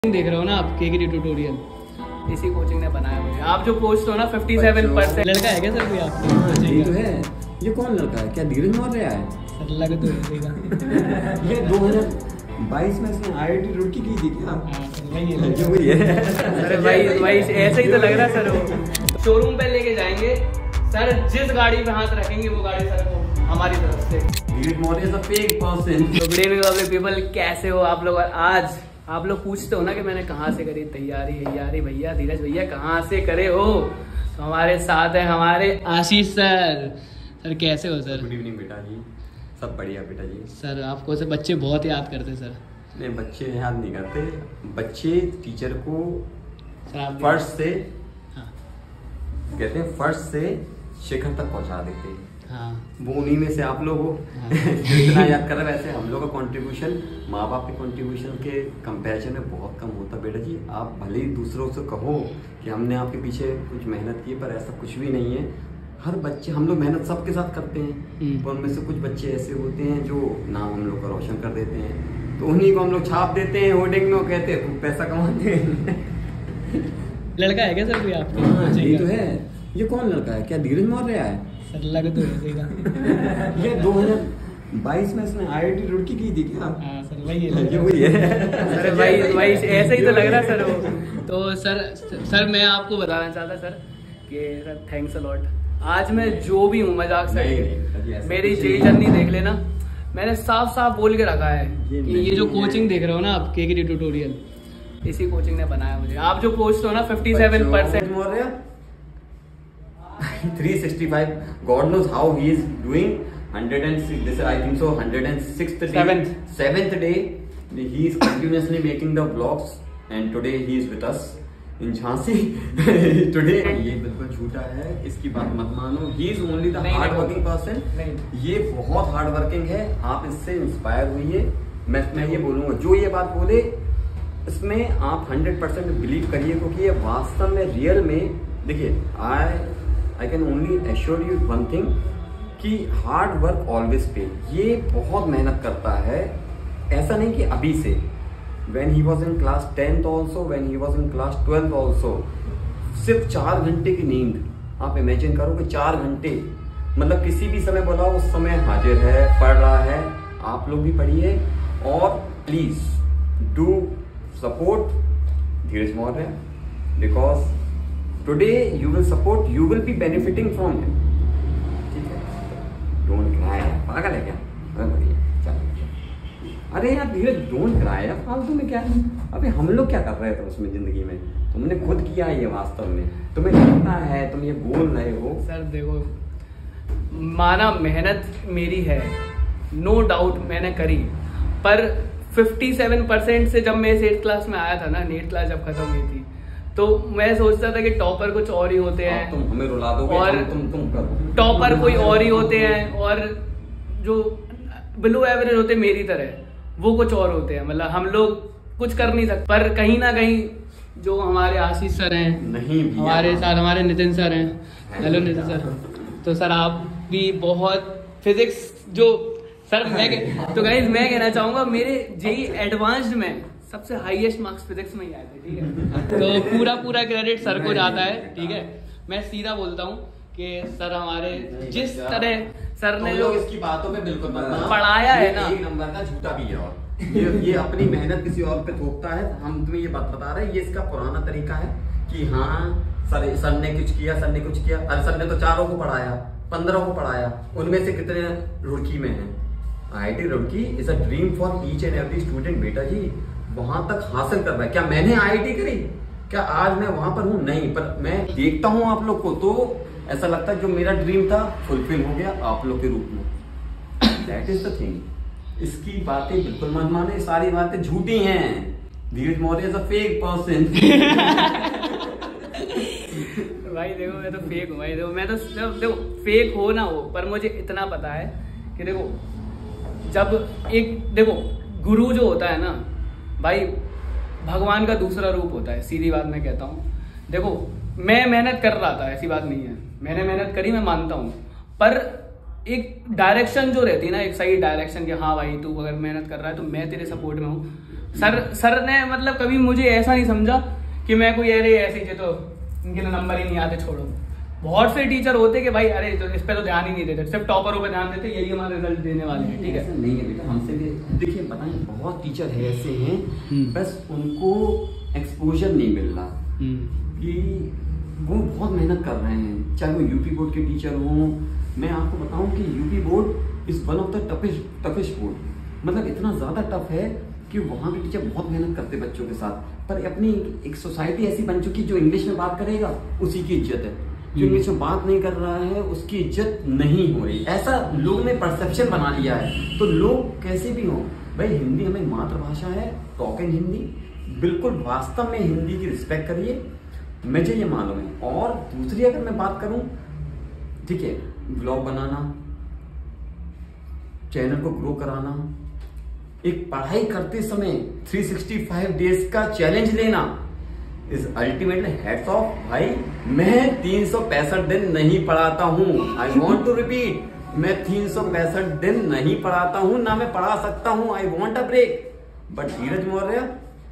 देख रहे हो ना आप केकेडी ट्यूटोरियल, इसी कोचिंग ने बनाया मुझे। आप जो पोस्ट हो ना 57% लड़का है क्या सर कोई आप? यही तो है। ये कौन लड़का है? क्या धीरज मौर्य है? सर लग तो है ये 2022 में इसने IIT रुड़की की थी क्या? वही है। अरे भाई ऐसे ही तो लग रहा है सर। वो शोरूम पे लेके जाएंगे सर, जिस गाड़ी पे हाथ रखेंगे वो गाड़ी सर को हमारी तरफ से। Dheeraj Maurya is a fake person. Good evening people, कैसे हो आप लोग? आज आप लोग पूछते हो ना कि मैंने कहाँ से करी तैयारी भैया, धीरज भैया कहाँ से करे हो? तो हमारे साथ है हमारे आशीष सर। सर कैसे हो सर? गुड इवनिंग बेटा जी, सब बढ़िया बेटा जी। सर आपको से बच्चे बहुत याद करते सर। नहीं, बच्चे याद नहीं करते, बच्चे टीचर को सर आप फर्श से हाँ कहते हैं, फर्श से शिखर तक पहुंचा देते हैं। हाँ वो उन्हीं में से आप लोग हो। जितना याद कर रहे हैं, वैसे हम लोग का कंट्रीब्यूशन माँ बाप के कंट्रीब्यूशन के कंपैरिजन में बहुत कम होता बेटा जी। आप भले ही दूसरों से कहो कि हमने आपके पीछे कुछ मेहनत की, पर ऐसा कुछ भी नहीं है। हर बच्चे, हम लोग मेहनत सबके साथ करते हैं, पर उनमें से कुछ बच्चे ऐसे होते हैं जो नाम हम लोग का रोशन कर देते हैं, तो उन्हीं को हम लोग छाप देते हैं होर्डिंग में, वो कहते हैं खूब पैसा कमाते हैं। लड़का है क्या सर कोई आप? यही तो है। ये कौन लड़का है? क्या धीरज मौर्य है? सर लग तो है। ये 2022 में इसने IIT रुड़की की थी क्या? हाँ सर वही है। वही है। अरे भाई ऐसे ही तो लग रहा है सर वो। तो सर मैं आपको बताना चाहता सर कि सर थैंक्स अ लॉट। आज मैं जो भी हूँ मजाक से, मेरी जेई जर्नी देख लेना। मैंने साफ साफ बोल के रखा है कि ये जो कोचिंग देख रहे हो ना आप केकेडी ट्यूटोरियल, इसी कोचिंग ने बनाया मुझे। आप जो पोस्ट हो ना 57% Maurya 365, God knows how he is doing. 106, this I think so 106th day, 7th day. He is continuously making the vlogs, and today he is with us in Jhansi. Today ये बिल्कुल झूठा है, इसकी बात मत मानो। He is only the hard working person. ये बहुत हार्ड वर्किंग है, आप इससे इंस्पायर हुई। मैं ये बोलूंगा, जो ये बात बोले इसमें आप 100% बिलीव करिए, क्योंकि ये वास्तव में रियल में देखिए, I can only assure you one thing कि हार्ड वर्क ऑलवेज पे। ये बहुत मेहनत करता है, ऐसा नहीं कि अभी से। When he was in class 10th also, when he was in class 12th also, सिर्फ 4 घंटे की नींद। आप इमेजिन करो कि 4 घंटे, मतलब किसी भी समय बोला उस समय हाजिर है, पढ़ रहा है। आप लोग भी पढ़िए, और please do support Dheeraj Maurya, because today you will support, you will be benefiting from him. ठीक है, don't cry। पागल है क्या? अरे यार धीरज, don't cry यार, फालतू में क्या? अबे हम लोग क्या कर रहे थे उसमें जिंदगी में? तुमने खुद किया है ये, वास्तव में तुम्हें लगता है तुम ये बोल रहे हो। सर देखो, माना मेहनत मेरी है, नो डाउट मैंने करी, पर 57% से जब मैं 8th क्लास में आया था ना, 8th क्लास जब खत्म हुई थी, तो मैं सोचता था कि टॉपर कुछ और ही होते हैं, तुम हमें रुला दोगे, और तुम करो। टॉपर कोई और ही होते हैं, और जो बिलो एवरेज होते मेरी तरह वो कुछ और होते हैं। मतलब हम लोग कुछ कर नहीं सकते, पर कहीं ना कहीं जो हमारे आशीष सर हैं, नहीं हमारे साथ हमारे नितिन सर हैं। Hello Nitin sir. तो सर आप भी बहुत फिजिक्स जो सर तो गाइस मैं कहना चाहूंगा, मेरे जेई एडवांस्ड में सबसे हाईएस्ट मार्क्स फिजिक्स में ही आए थे, ठीक है। तो पूरा क्रेडिट सर को जाता है, ठीक है। मैं सीधा बोलता हूँ कि सर हमारे जिस तरह सर ने जो इसकी बातों में बिल्कुल पढ़ाया है ना, 1 नंबर का झूठा भी है। और ये अपनी मेहनत किसी और पे थोपता है। हम तुम्हें ये बात बता रहे हैं, ये इसका पुराना तरीका है कि हाँ सर ने कुछ किया, सर ने कुछ किया। अरे सर ने तो 4 को पढ़ाया, 15 को पढ़ाया, उनमें से कितने रुड़की में है? IIT Roorkee is a dream for each and every student बेटा जी। वहां तक हासिल कर रहा है। क्या मैंने IIT करी? क्या आज मैं वहां पर हूँ? नहीं, पर मैं देखता हूँ आप लोग को, तो ऐसा लगता है जो मेरा ड्रीम था फुलफिल हो गया आप लोग के रूप में। That is the thing. इसकी बातें बिल्कुल मत माने, सारी बातें झूठी हैं। Dheeraj Maurya is a fake person. भाई देखो, मैं तो फेक हूँ भाई। देखो मैं तो देखो फेक हो ना हो, पर मुझे इतना पता है कि देखो, जब एक देखो गुरु जो होता है ना भाई, भगवान का दूसरा रूप होता है। सीधी बात मैं कहता हूँ। देखो मैं मेहनत कर रहा था, ऐसी बात नहीं है, मैंने मेहनत करी, मैं मानता हूँ, पर एक डायरेक्शन जो रहती है ना, एक सही डायरेक्शन कि हाँ भाई तू अगर मेहनत कर रहा है तो मैं तेरे सपोर्ट में हूँ, सर ने मतलब कभी मुझे ऐसा नहीं समझा कि मैं कोई अरे ऐसे ही तो इनके नंबर ही नहीं आते छोड़ो। बहुत से टीचर होते कि भाई अरे तो इस पे तो ध्यान ही नहीं देते, सिर्फ टॉपरों पे ध्यान देते, यही हमारे रिजल्ट देने वाले हैं। ठीक है, ऐसा नहीं है बेटा, हमसे भी देखिए बताएं, बहुत टीचर है ऐसे हैं, बस उनको एक्सपोजर नहीं मिल रहा कि वो बहुत मेहनत कर रहे हैं, चाहे वो यूपी बोर्ड के टीचर हों। मैं आपको बताऊं कि UP board is one of the toughest board, मतलब इतना ज्यादा टफ है कि वहाँ के टीचर बहुत मेहनत करते बच्चों के साथ। पर अपनी एक सोसाइटी ऐसी बन चुकी, जो इंग्लिश में बात करेगा उसी की इज्जत है, जो इंग्लिश में बात नहीं कर रहा है उसकी इज्जत नहीं हो रही, ऐसा लोग ने परसेप्शन बना लिया है। तो लोग कैसे भी हो भाई, हिंदी हमें मातृभाषा है, टॉक इन हिंदी, बिल्कुल वास्तव में हिंदी की रिस्पेक्ट करिए, मुझे ये मालूम है। और दूसरी अगर मैं बात करूं, ठीक है, ब्लॉग बनाना, चैनल को ग्रो कराना, एक पढ़ाई करते समय 365 डेज का चैलेंज लेना इज अल्टीमेटली हेड्स ऑफ। भाई मैं 365 दिन नहीं पढ़ाता हूं, आई वॉन्ट टू रिपीट, मैं 365 दिन नहीं पढ़ाता हूं, ना मैं पढ़ा सकता हूं, I want a break. But Dheeraj Maurya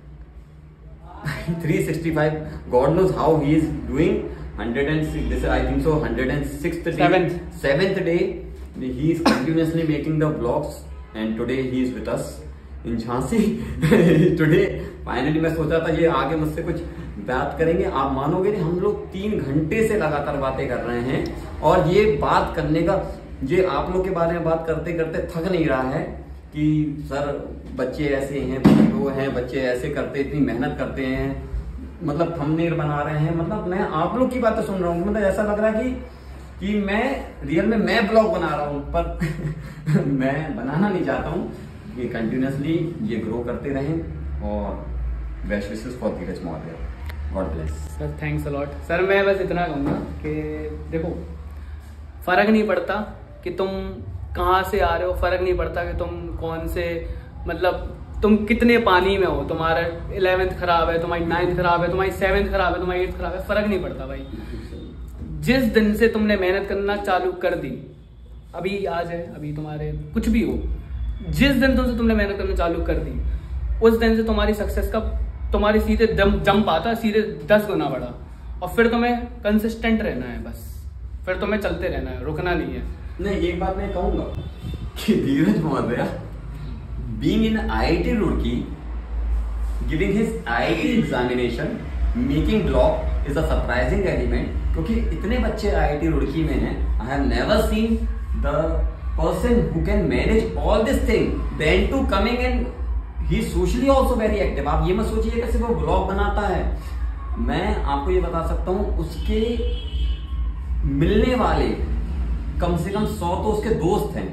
365, God knows how he is doing 106, this I think so 106th day, 7th day he is continuously making the vlogs and today he is with us in Jhansi today finally मैं सोचा था ये आगे मुझसे कुछ बात करेंगे, आप मानोगे नहीं, हम लोग 3 घंटे से लगातार बातें कर रहे हैं। और ये बात करने का, ये आप लोग के बारे में बात करते करते थक नहीं रहा है कि सर बच्चे ऐसे हैं, वो हैं, बच्चे ऐसे करते, इतनी मेहनत करते हैं, मतलब थंबनेल बना रहे हैं, मतलब मैं आप लोग की बातें सुन रहा हूँ, मतलब ऐसा लग रहा है कि मैं रियल में मैं ब्लॉग बना रहा हूँ, पर मैं बनाना नहीं चाहता हूँ। ये कंटिन्यूसली ये ग्रो करते रहें और best wishes for Dheeraj Maurya, God bless. Sir thanks a lot. Sir मैं बस इतना कहूँगा कि देखो फर्क नहीं पड़ता कि तुम कहाँ से आ रहे हो, फर्क नहीं पड़ता कि तुम कौन से, मतलब तुम कितने पानी में हो, तुम्हारा 11th खराब है, तुम्हारी 9th खराब है, तुम्हारी 7th खराब है, तुम्हारी 8th खराब है, फर्क नहीं पड़ता भाई। जिस दिन से तुमने मेहनत करना चालू कर दी, अभी आज है, अभी तुम्हारे कुछ भी हो, जिस दिन तुमने मेहनत करना चालू कर दी, उस दिन से तुम्हारी सक्सेस का तुम्हारी सीधे जंप आता, सीधे 10 गुना बढ़ा। और फिर तुम्हें कंसिस्टेंट रहना है, बस फिर तुम्हें चलते रहना है, रुकना नहीं है। नहीं, एक बात मैं कहूंगा कि Dheeraj Maurya being in IIT Roorkee, giving his IIT examination, making blog is a surprising element, क्योंकि इतने बच्चे IIT रुड़की में हैं, I have never seen the person who can manage all this thing, then to coming and he socially also very active. आप ये मत सोचिए कि सिर्फ वो ब्लॉग बनाता है, मैं आपको ये बता सकता हूं उसके मिलने वाले कम से कम 100 तो उसके दोस्त हैं,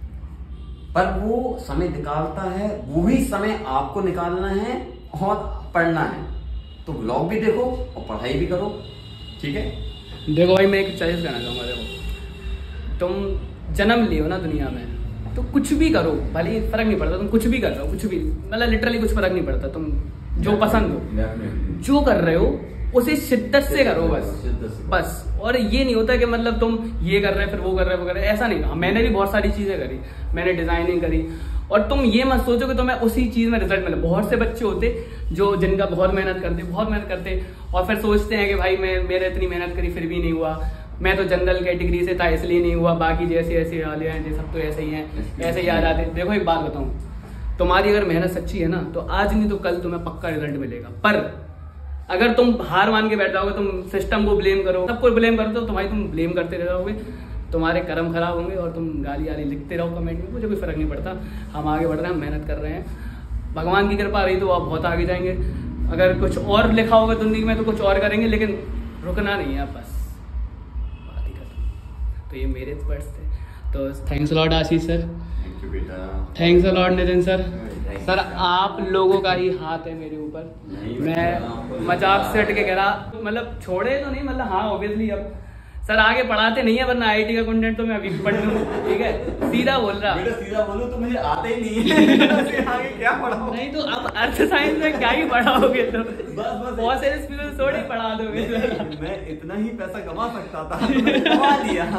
पर वो समय निकालता है, वही समय आपको निकालना है और पढ़ना है। तो ब्लॉग भी देखो और पढ़ाई भी करो, ठीक है। देखो भाई मैं एक चॉइस करना चाहूंगा, देखो तुम जन्म लियो ना दुनिया में, तो कुछ भी करो, भले फर्क नहीं पड़ता, तुम कुछ भी कर रहे हो, कुछ भी, मतलब लिटरली कुछ फर्क नहीं पड़ता, तुम जो पसंद हो, जो कर रहे हो उसे शिद्दत से करो, बस। और ये नहीं होता कि मतलब तुम ये कर रहे हैं फिर वो कर रहे हैं, वो कर रहे हैं, ऐसा नहीं। मैंने भी बहुत सारी चीजें करी, मैंने डिजाइनिंग करी, और तुम ये मत सोचो कि तुम्हें उसी चीज में रिजल्ट मिले। बहुत से बच्चे होते जो जिनका बहुत मेहनत करते और फिर सोचते हैं कि भाई मैंने इतनी मेहनत करी फिर भी नहीं हुआ, मैं तो जनरल कैटेगरी से था इसलिए नहीं हुआ, बाकी जैसे ऐसे वाले हैं सब तो ऐसे ही हैं, ऐसे ही आ जाते। देखो एक बात बताऊं, तुम्हारी अगर मेहनत सच्ची है ना, तो आज नहीं तो कल तुम्हें पक्का रिजल्ट मिलेगा। पर अगर तुम हार मान के बैठ जाओगे, तुम सिस्टम को ब्लेम करो, सबको ब्लेम करो, तो तुम्हारी तुम ब्लेम करते रह जाओगे, तुम्हारे कर्म खराब होंगे और तुम गाली आली लिखते रहो कमेंट में, मुझे कोई फर्क नहीं पड़ता। हम आगे बढ़ रहे हैं, हम मेहनत कर रहे हैं, भगवान की कृपा रही तो आप बहुत आगे जाएंगे। अगर कुछ और लिखा होगा जिंदगी में तो कुछ और करेंगे, लेकिन रुकना नहीं है, बस बात ही खत्म। तो ये मेरे वर्ड्स थे। तो thanks lord Ashish sir, thanks lord Nitin sir. Sir आप लोगों का ही हाथ है मेरे ऊपर, मैं मजाक से हट के कह रहा, मतलब छोड़े तो नहीं, मतलब हाँ ऑब्वियसली अब सर आगे पढ़ाते नहीं है, वरना IIT का कंटेंट तो मैं अभी पढ़ लूँ, ठीक है, सीधा बोल रहा। सीधा बोलूं तो मुझे आता ही नहीं है आगे क्या पढ़ाओ? नहीं तो अब अर्थ साइंस में क्या ही पढ़ाओगे, तो बस बहुत सारे स्टूडेंट्स थोड़ी पढ़ा दोगे। मैं इतना ही पैसा कमा सकता था, तो मैंने कमा लिया,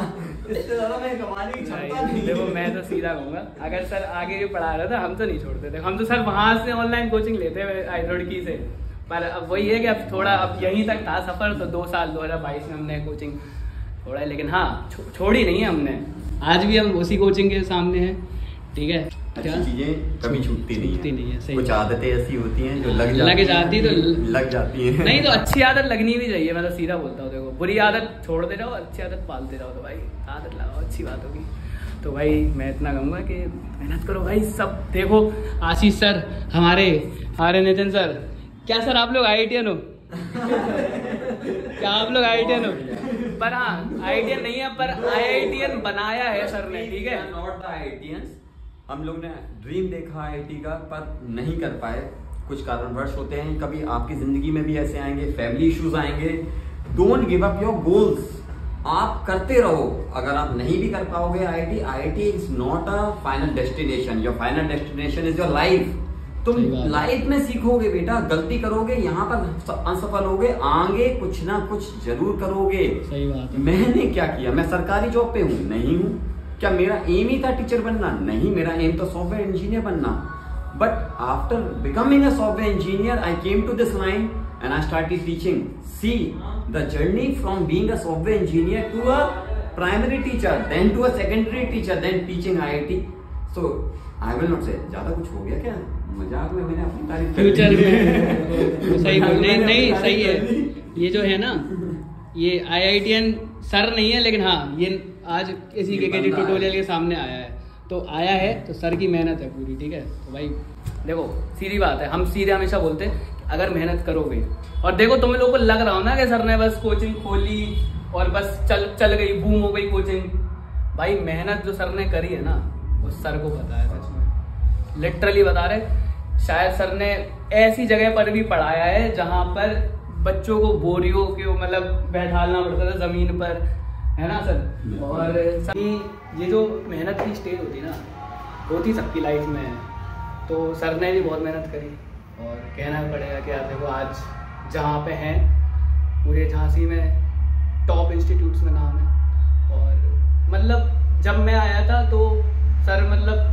इससे ज्यादा मैं कमाने की क्षमता नहीं। देखो मैं तो सीधा कहूँगा, अगर सर आगे भी पढ़ा रहा था हम तो नहीं छोड़ते थे, हम तो सर वहाँ से ऑनलाइन कोचिंग लेते हैं रुड़की से। पर अब वही है कि अब थोड़ा अब यहीं तक था सफर, तो 2 साल 2022 में हमने कोचिंग छोड़ा है, लेकिन हाँ छोड़ी नहीं है हमने, आज भी हम उसी कोचिंग के सामने हैं। ठीक है, अच्छी चीजें कभी छूटती नहीं है। सही। कुछ आदतें ऐसी होती हैं जो लग जाती हैं नहीं तो अच्छी आदत लगनी भी चाहिए, मैं तो सीधा बोलता हूँ। देखो बुरी आदत छोड़ दे रहो, अच्छी आदत पालते रहो, तो भाई आदत लगाओ, अच्छी बात होगी। तो भाई मैं इतना कहूँगा कि मेहनत करो भाई सब। देखो आशीष सर हमारे नितिन सर, क्या सर आप लोग IITian हो? क्या आप लोग IITian हो? पर हाँ IITian नहीं है, पर IITian बनाया है सर ने। ठीक है, नॉट द IITians। हम लोग ने ड्रीम देखा IIT का, पर नहीं कर पाए, कुछ कारणवश होते हैं। कभी आपकी जिंदगी में भी ऐसे आएंगे, फैमिली इश्यूज आएंगे। Don't give up your goals, आप करते रहो। अगर आप नहीं भी कर पाओगे IIT is not a final destination, your final destination is your life. तुम लाइफ में सीखोगे बेटा, गलती करोगे, यहाँ पर असफल होगे, आगे कुछ ना कुछ जरूर करोगे। सही बात है। मैंने क्या किया, मैं सरकारी जॉब पे हूँ नहीं हूँ। क्या मेरा एम ही था टीचर बनना? नहीं, मेरा एम तो सॉफ्टवेयर इंजीनियर बनना। But after becoming a software engineer I came to this line and I started teaching. See the journey from being a software engineer to a primary teacher, then to a secondary teacher, then teaching IIT। So I will not say ज्यादा कुछ हो गया क्या, मजाक में मैंने अपनी तारीफ फ्यूचर में सही बोल नहीं सही है। ये जो है ना, ये IITian सर नहीं है, लेकिन हाँ ये आज किसी के ट्यूटोरियल के सामने आया है, तो आया है तो सर की मेहनत है पूरी। ठीक है, तो भाई देखो सीधी बात है, हम सीधे हमेशा बोलते हैं अगर मेहनत करोगे, और देखो तुम लोगों को लग रहा हो ना कि सर ने बस कोचिंग खोली और बस चल गई, बूम हो गई कोचिंग। भाई मेहनत जो सर ने करी है ना, वो सर को पता है, सच में लिटरली बता रहे। शायद सर ने ऐसी जगह पर भी पढ़ाया है जहां पर बच्चों को बोरियों के मतलब बैठालना पड़ता था जमीन पर, है ना सर। और ये जो मेहनत की स्टेज होती ना, होती सबकी लाइफ में है, तो सर ने भी बहुत मेहनत करी। और कहना पड़ेगा कि यार देखो आज जहाँ पे हैं पूरे झांसी में टॉप इंस्टीट्यूट्स में नाम है। और मतलब जब मैं आया था तो सर मतलब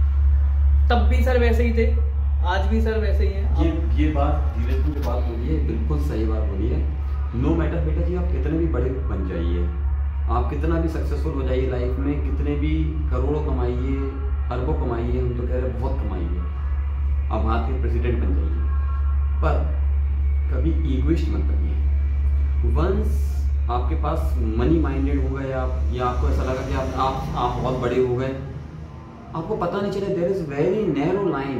तब भी सर वैसे ही थे, आज भी सर वैसे ही हैं। ये बात धीरज की बात बोली है, बिल्कुल सही बात बोली है। नो मैटर बेटा जी, आप कितने भी बड़े बन जाइए, आप कितना भी सक्सेसफुल हो जाइए लाइफ में, कितने भी करोड़ों कमाइए, अरबों कमाइए, हम तो कह रहे हैं बहुत कमाइए, आप भारत के प्रेसिडेंट बन जाइए, पर कभी ईगोइस्ट मत बनिए। वंस आपके पास मनी माइंडेड हो गए आप, या आपको ऐसा लगा कि आप बहुत बड़े हो गए, आपको पता नहीं चले there is very narrow line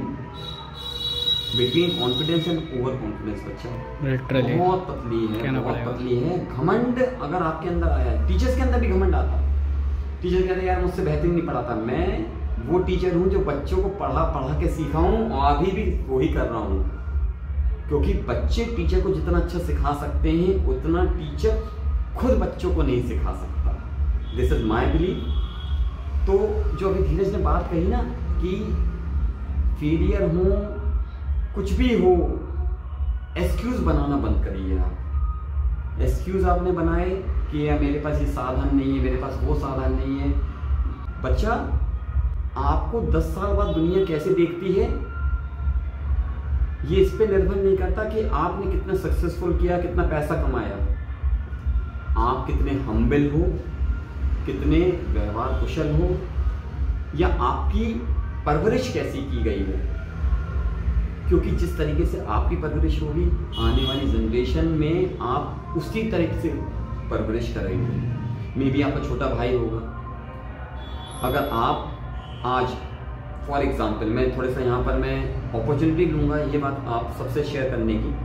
between confidence and over confidence. बच्चा बहुत पतली है, बहुत पतली है। घमंड अगर आपके अंदर आया, टीचर्स के अंदर भी घमंड आता। टीचर कहते हैं यार मुझसे बेहतरीन नहीं पढ़ाता, मैं वो टीचर हूँ जो बच्चों को पढ़ा के सीखा हूँ, और अभी भी वही कर रहा हूँ। क्योंकि बच्चे टीचर को जितना अच्छा सिखा सकते हैं, उतना टीचर खुद बच्चों को नहीं सिखा सकता। This is my believe. तो जो अभी धीरज ने बात कही ना कि फेलियर हो, कुछ भी हो, एक्सक्यूज बनाना बंद करिए। आप एक्सक्यूज आपने बनाए कि यार मेरे पास ये साधन नहीं है, मेरे पास वो साधन नहीं है। बच्चा आपको 10 साल बाद दुनिया कैसे देखती है, ये इस पे निर्भर नहीं करता कि आपने कितना सक्सेसफुल किया, कितना पैसा कमाया। आप कितने हम्बल हो, कितने व्यवहार कुशल हो, या आपकी परवरिश कैसी की गई है। क्योंकि जिस तरीके से आपकी परवरिश होगी, आने वाली जनरेशन में आप उसी तरीके से परवरिश करेंगे। मे बी आपका छोटा भाई होगा, अगर आप आज फॉर एग्जाम्पल, मैं थोड़ा सा यहाँ पर मैं अपॉर्चुनिटी लूँगा ये बात आप सबसे शेयर करने की,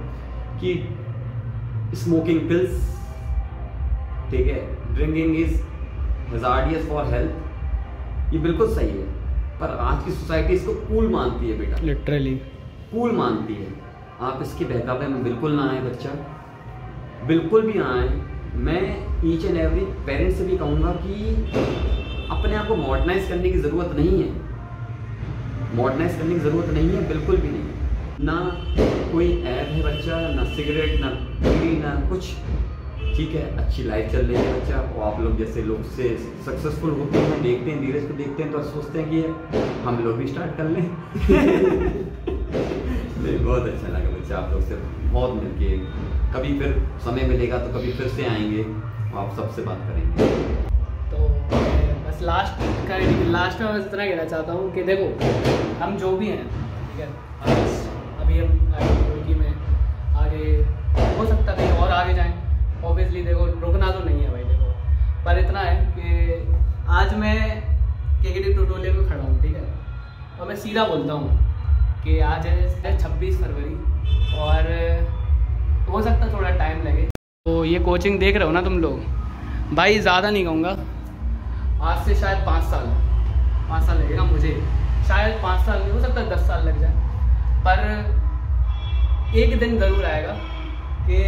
कि स्मोकिंग पिल्स, ठीक है, drinking is hazardous for health, ये बिल्कुल सही है, पर आज की सोसाइटी इसको कूल मानती है बेटा, लिटरली कूल मानती है। आप इसके बहकावे में बिल्कुल ना आए बच्चा, बिल्कुल भी ना आए। मैं ईच एंड एवरी पेरेंट्स से भी कहूँगा कि अपने आप को मॉडर्नाइज करने की ज़रूरत नहीं है, मॉडर्नाइज करने की ज़रूरत नहीं है, बिल्कुल भी नहीं। ना कोई ऐप है बच्चा, ना सिगरेट, ना बीड़ी, ना कुछ। ठीक है, अच्छी लाइफ चल रही है बच्चा, और आप लोग जैसे लोग से सक्सेसफुल होते हैं, देखते हैं धीरज को देखते हैं तो सोचते हैं कि हम लोग भी स्टार्ट कर लें। नहीं, बहुत अच्छा लगा बच्चा आप लोग से बहुत मिलके। कभी फिर समय मिलेगा तो कभी फिर से आएंगे, आप सबसे बात करेंगे। तो बस लास्ट में बस इतना कहना चाहता हूँ कि देखो हम जो भी हैं, ठीक है, अभी हम आगे में आगे हो सकता कहीं और आगे जाएं, ऑब्वियसली देखो रुकना तो नहीं है भाई, देखो पर इतना है कि आज मैं KKT ट्यूटोरियल में खड़ा हूँ, ठीक है, और मैं सीधा बोलता हूँ कि आज है 26 फरवरी और हो सकता है थोड़ा टाइम लगे। तो ये कोचिंग देख रहे हो ना तुम लोग, भाई ज़्यादा नहीं कहूँगा, आज से शायद 5 साल लगेगा मुझे, शायद 5 साल नहीं हो सकता 10 साल लग जाए, पर एक दिन ज़रूर आएगा कि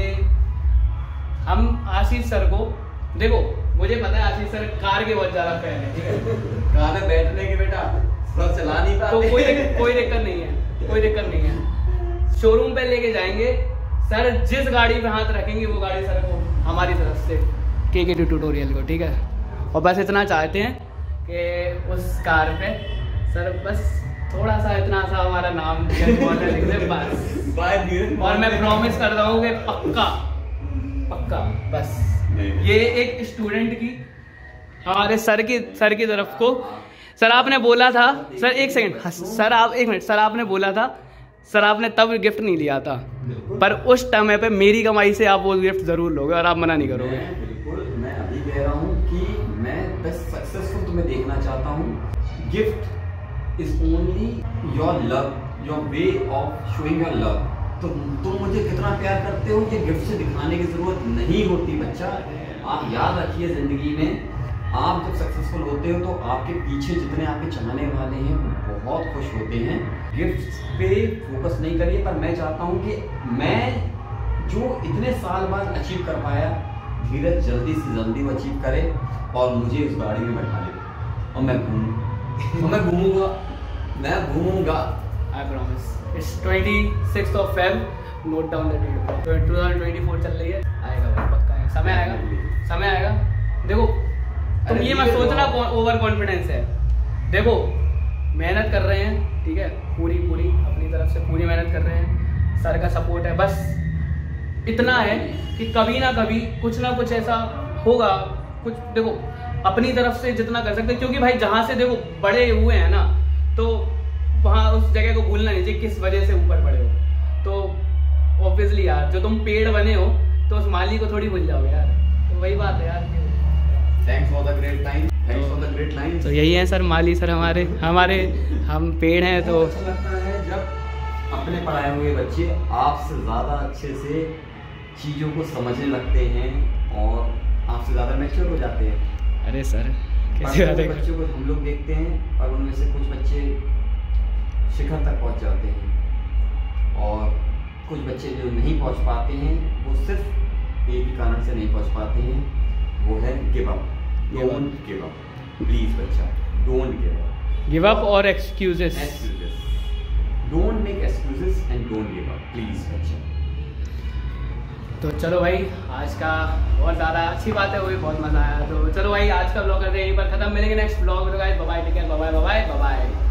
हम आशीष सर को, देखो मुझे पता है आशीष सर कार के बहुत ज़्यादा फैन है, ठीक है, कार में बैठने के बेटा सर चला नहीं पाते, तो कोई दिक्कत नहीं है, कोई दिक्कत नहीं है, शोरूम पे लेके जाएंगे सर, जिस गाड़ी पे हाथ रखेंगे वो गाड़ी सर को हमारी तरफ से KKT ट्यूटोरियल को, ठीक है, और बस इतना चाहते हैं कि उस कार पे सर बस थोड़ा सा इतना सा हमारा नाम लिख दे बस, और मैं प्रॉमिस करता हूँ कि पक्का बस ये एक स्टूडेंट की हमारे सर की तरफ को, सर आपने बोला था, सर एक सेकंड सर आप एक मिनट, सर आपने बोला था, सर आपने तब गिफ्ट नहीं लिया था, पर उस समय पे मेरी कमाई से आप वो गिफ्ट जरूर लोगे और आप मना नहीं करोगे। बिल्कुल, मैं अभी कह रहा हूँ कि मैं बेस्ट सक्सेसफुल तुम्हें देखना चाहता हूँ। Gift is only your love, your way of showing your love. तो तुम मुझे कितना प्यार करते हो ये गिफ्ट से दिखाने की जरूरत नहीं होती बच्चा। आप याद रखिए, जिंदगी में आप जब सक्सेसफुल होते हो तो आपके पीछे जितने आपके चाहने वाले हैं वो बहुत खुश होते हैं। गिफ्ट्स पे फोकस नहीं करिए, पर मैं चाहता हूँ कि मैं जो इतने साल बाद अचीव कर पाया, धीरज जल्दी से जल्दी वो अचीव करे और मुझे उस गाड़ी में बैठा ले और मैं घूमूंगा। I promise. It's 26th of Feb, note down the date. 2024 चल रही है, आएगा भाई, पक्का है, समय आएगा। देखो तुम ये मत सोचना ओवर कॉन्फिडेंस है, देखो मेहनत कर रहे हैं, ठीक है, पूरी अपनी तरफ से पूरी मेहनत कर रहे हैं, सर का सपोर्ट है, बस इतना है कि कभी ना कभी कुछ ना कुछ ऐसा होगा, कुछ देखो अपनी तरफ से जितना कर सकते, क्योंकि भाई जहाँ से देखो बड़े हुए हैं ना, तो वहाँ उस जगह को भूलना नहीं चाहिए किस वजह से ऊपर पड़े हो। तो ऑब्वियसली यार जो तुम पेड़ बने हो तो उस माली को थोड़ी भूल जाओगे यार, तो वही बात है यार। Thanks for the great time, thanks for the great line. तो यही है सर, माली सर हमारे हम पेड़ हैं। तो अच्छा लगता है जब अपने पढ़ाए हुए बच्चे आपसे ज़्यादा अच्छे से चीज़ों को समझने लगते हैं और आपसे ज़्यादा मैच्योर हो जाते हैं। अरे सर बच्चों को हम लोग देखते हैं और उनमें से कुछ बच्चे शिखर तक पहुंच जाते हैं और कुछ बच्चे जो नहीं पहुंच पाते हैं वो सिर्फ एक ही कारण से नहीं पहुंच पाते हैं, वो है give up. Don't give up please बच्चा, डोंट गिव अप और excuses, don't make excuses and don't give up please बच्चा। तो चलो भाई, आज का बहुत ज़्यादा अच्छी बात है, वो भी बहुत मज़ा आया। तो चलो भाई, आज का ब्लॉग करते हैं यहीं पर खत्म, मिलेंगे नेक्स्ट ब्लॉग में। तो guys bye bye, take care, bye bye.